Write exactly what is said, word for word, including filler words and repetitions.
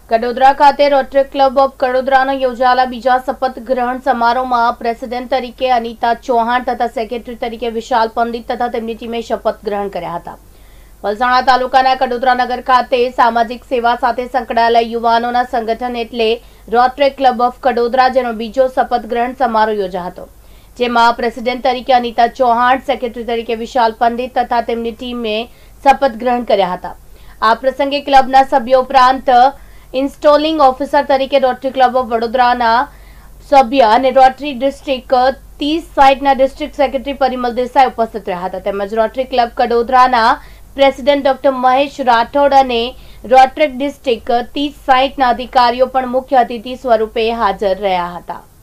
કડોદરા ખાતે rotary club of કડોદરાનો યોજાયેલા બીજા શપથ ગ્રહણ સમારોહમાં પ્રેસિડેન્ટ તરીકે અનિતા ચૌહાણ તથા સેક્રેટરી તરીકે વિશાલ પંડિત તથા તેમની ટીમે શપથ ગ્રહણ કર્યા હતા। વલસાણા તાલુકાના કડોદરા નગર ખાતે સામાજિક સેવા સાથે સંકળાયેલા યુવાનોના સંગઠન એટલે રોટરી ક્લબ ઓફ કડોદરા જેનો બીજો શપથ ગ્રહણ સમારોહ યોજાયો હતો, જેમાં પ્રેસિડેન્ટ તરીકે અનિતા ચૌહાણ, સેક્રેટરી તરીકે વિશાલ પંડિત તથા તેમની ટીમે શપથ ગ્રહણ કર્યા હતા। આ પ્રસંગે ક્લબના સભ્યો ઉપરાંત ઇન્સ્ટોલિંગ ઓફિસર તરીકે રોટરી ક્લબ ઓફ વડોદરાના સભ્ય અને રોટરી ડિસ્ટ્રિક્ટ ત્રીસ સાઇટના ડિસ્ટ્રિક્ટ સેક્રેટરી પરિમલ દેસાઈ ઉપસ્થિત રહ્યા હતા, તેમજ રોટરી ક્લબ કડોદરાના પ્રેસિડેન્ટ ડોક્ટર મહેશ રાઠોડ અને રોટરી ડિસ્ટ્રિક્ટ ત્રીસ સાઇટના અધિકારીઓ પણ મુખ્ય અતિથિ સ્વરૂપે હાજર રહ્યા હતા।